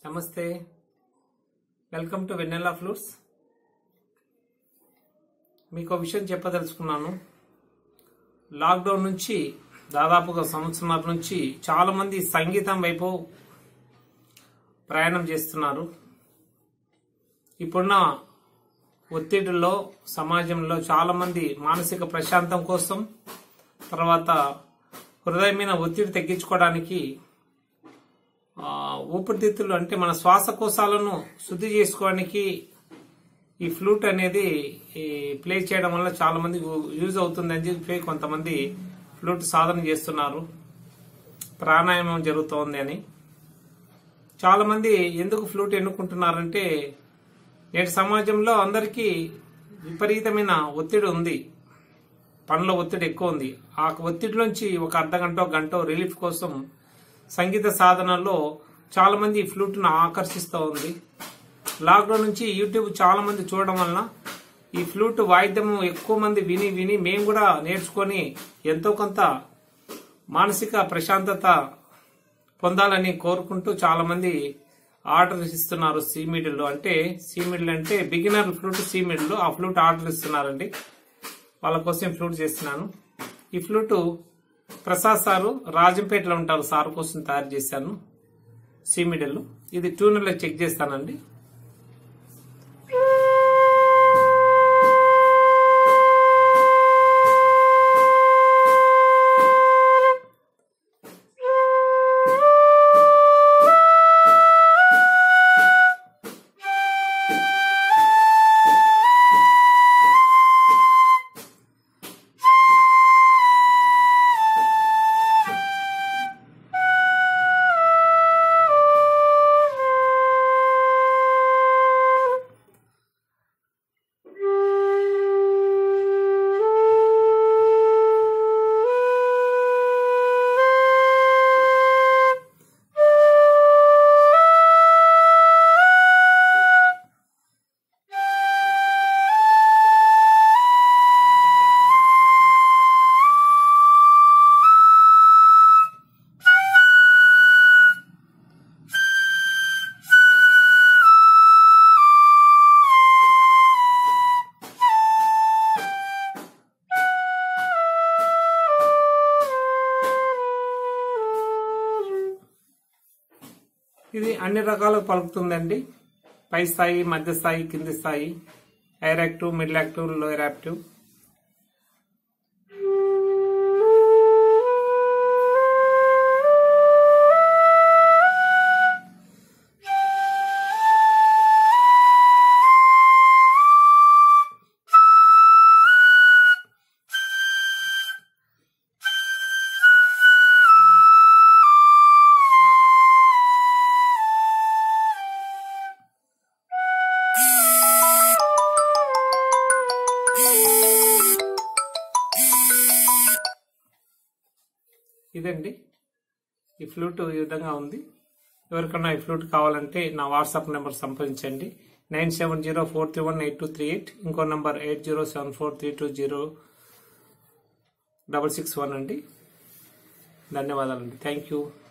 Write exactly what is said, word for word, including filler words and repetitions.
నమస్తే, welcome to vanilla flutes. మీకు ఒక విషయం చెప్పదలుచుకున్నాను. లాక్డౌన్ నుంచి దాదాపుగా సంవత్సరాల నుంచి చాలా మంది సంగీతం వైపు ప్రయాణం చేస్తున్నారు. ఇప్పుడున్న ఒత్తిడిలో సమాజంలో చాలా మంది మానసిక ప్రశాంతం కోసం, తర్వాత హృదయమైన ఒత్తిడి తగ్గించుకోవడానికి ఊపిరితిత్తులు అంటే మన శ్వాసకోశాలను శుద్ధి చేసుకోవడానికి ఈ ఫ్లూట్ అనేది ప్లే చేయడం వల్ల చాలా మంది యూజ్ అవుతుందని చెప్పి కొంతమంది ఫ్లూట్ సాధన చేస్తున్నారు. ప్రాణాయామం జరుగుతోంది అని చాలా మంది ఎందుకు ఫ్లూట్ ఎన్నుకుంటున్నారంటే, నేటి సమాజంలో అందరికీ విపరీతమైన ఒత్తిడి ఉంది, పనిలో ఒత్తిడి ఎక్కువ ఉంది. ఆ ఒత్తిడిలోంచి ఒక అర్ధ గంట గంట రిలీఫ్ కోసం సంగీత సాధనలో చాలా మంది ఈ ఫ్లూట్ ను ఆకర్షిస్తూ ఉంది. లాక్డౌన్ నుంచి యూట్యూబ్ చాలా మంది చూడడం వలన ఈ ఫ్లూట్ వాయిద్యం ఎక్కువ మంది విని విని మేము కూడా నేర్చుకొని ఎంతో కొంత మానసిక ప్రశాంతత పొందాలని కోరుకుంటూ చాలా మంది ఆర్డర్ ఇస్తున్నారు. సీమిడిల్ అంటే సీమిడిల్ అంటే బిగినర్ ఫ్లూట్ సీమిడిల్ ఆ ఫ్లూట్ ఆర్డర్ ఇస్తున్నారండి. వాళ్ళ కోసం ఫ్లూట్ చేస్తున్నాను. ఈ ఫ్లూట్ ప్రసాద్ సారు రాజంపేటలో ఉంటారు, సార్ కోసం తయారు చేశాను. సీమిడిల్ ఇది ట్యూనర్లో చెక్ చేస్తానండి. ఇది అన్ని రకాలుగా పలుకుతుందండి. పై స్థాయి, మధ్య స్థాయి, కింది స్థాయి, higher active, middle active, lower active. ఇదండి ఈ ఫ్లూట్ ఈ విధంగా ఉంది. ఎవరికన్నా ఈ ఫ్లూట్ కావాలంటే నా వాట్సాప్ నెంబర్ సంప్రదించండి. Nine seven zero four three one eight two three eight ఇంకో number eight zero seven four three two zero double six one అండి. ధన్యవాదాలండి. Thank you.